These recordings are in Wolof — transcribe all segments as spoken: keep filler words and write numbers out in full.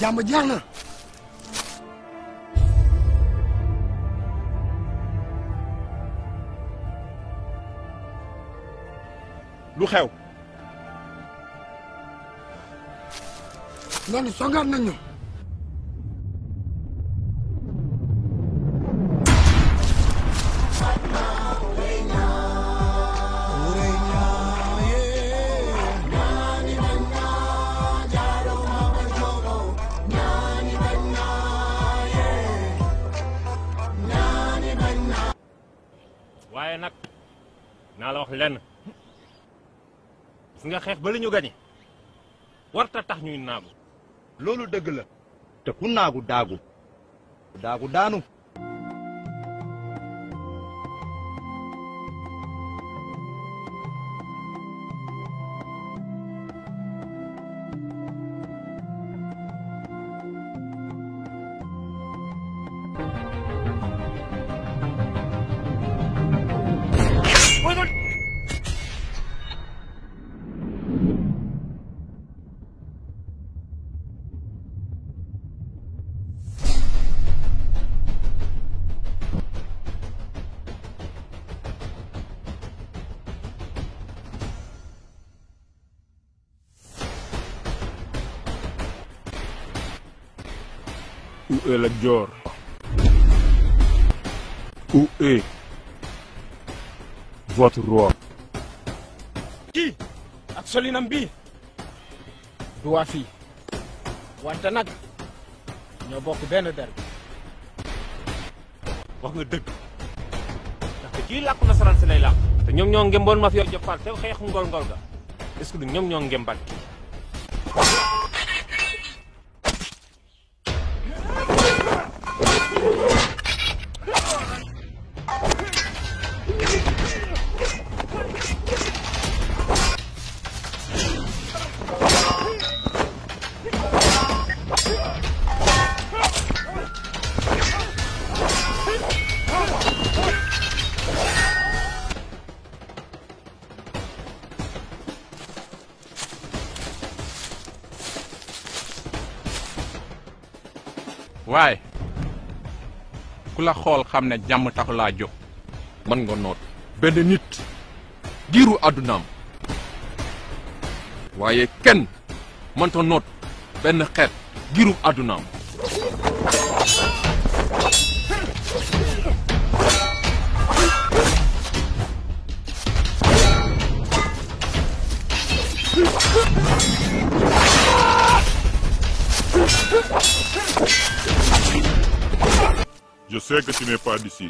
jàmm jeex na. lu xew. noonu songaat nañ ñu. waaye nag naa la wax lenn gis nga xeex ba la ñu gañe warta tax ñuy naagu. loolu dëgg la te ku naagu daagu daagu daanu. Où est le Dior? Où est votre roi? kii ak solinam bii du waa fii wante nag ñoo bokk benn der. wax nga dëgg ndaxte kii làkku nasaraan si lay làkk te ñoom ñoo ngemboon ma fi yow jëppaal te xeexu ngol ngol ga est-ce que du ñoom ñoo ngembaat kii. waaye ku la xool xam ne jàmm taxu laa jóg. man nga noot benn nit giiru àddunaam waaye kenn mënta noot benn xeet giiru àddunaam. Je sais que tu n'es pas d'ici.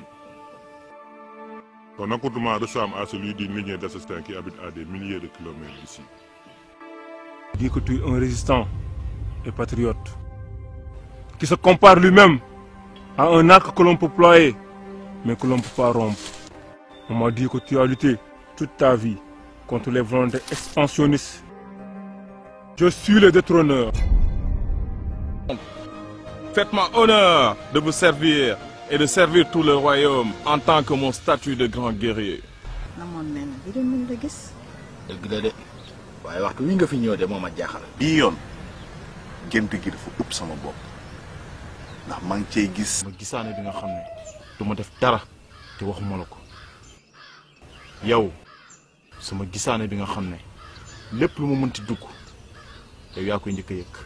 Ton accoutrement ressemble à celui d'une lignée d'assassins qui habite à des milliers de kilomètres d'ici. Dis que tu es un résistant et patriote qui se compare lui-même à un arc que l'on peut ployer mais que l'on ne peut pas rompre. On m'a dit que tu as lutté toute ta vie contre les volontés expansionnistes. Je suis le détrôneur. Faites-moi honneur de vous servir et de servir tout le royaume en tant que mon statut de grand guerrier. namoon nañ bi doon mën la gis. dëgg la de waaye waxtu wi nga fi ñëw de moo ma jaaxal. bii yoon gént gi dafa ëpp sama bopp ndax maa ngi cey gis. ma gisaane bi nga xam ne du ma def dara te waxuma la ko yow sama gisaane bi nga xam ne lépp lu ma mënti dugg yow yaa koy njëkk a yëg.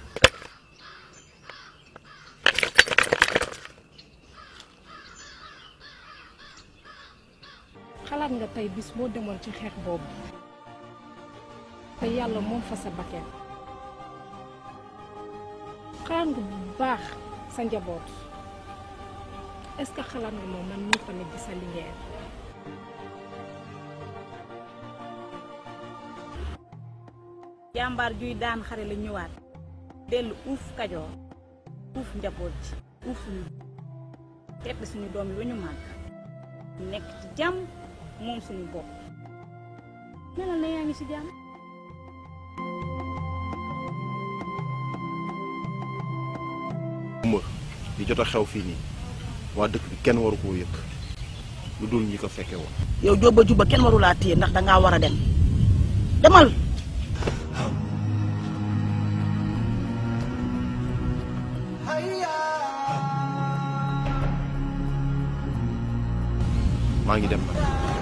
xalaat nga tey bis boo demoon ci xeex boobu te yàlla moom fa sa bakkan xalaat nga bu baax sa njaboot est-ce que xalaat nga moom man mii tamit di sa lingeer jàmbaar juy daan xare la ñëwaat dellu uuf kajoor uuf njaboot ji uuf ñu tedd suñu doom yi ba ñu màgg nekk ci jàmm moom suñu bopp melal na yaa ngi ci jàmm. Umar li jot a xew fii nii waa dëkk bi kenn waru koo yëg lu dul ñi ko fekke woon. yow jobba jubba kenn waru laa téye ndax dangaa war a dem demal. maa ngi dem.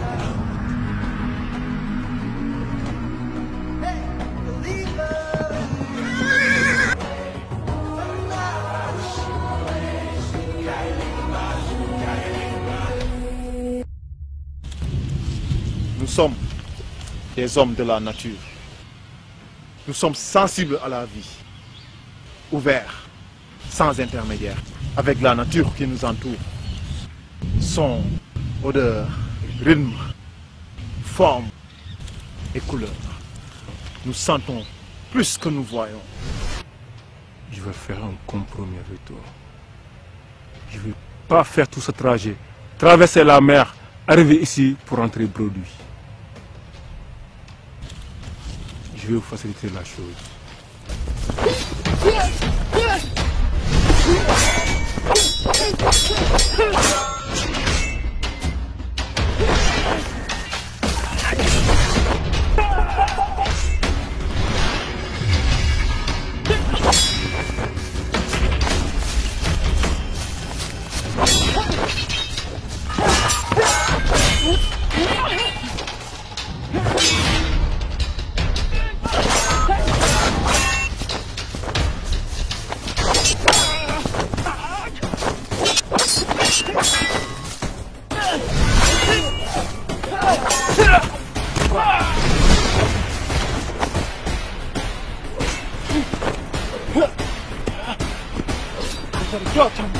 Nous sommes des hommes de la nature. Nous sommes sensibles à la vie, ouverts, sans intermédiaire, avec la nature qui nous entoure. Son, odeur, rythme, forme et couleur. Nous sentons plus que nous voyons. Je vais faire un compromis avec toi. Je ne vais pas faire tout ce trajet, traverser la mer, arriver ici pour entrer Brodouille. Je vais vous faciliter la chose. Jotam.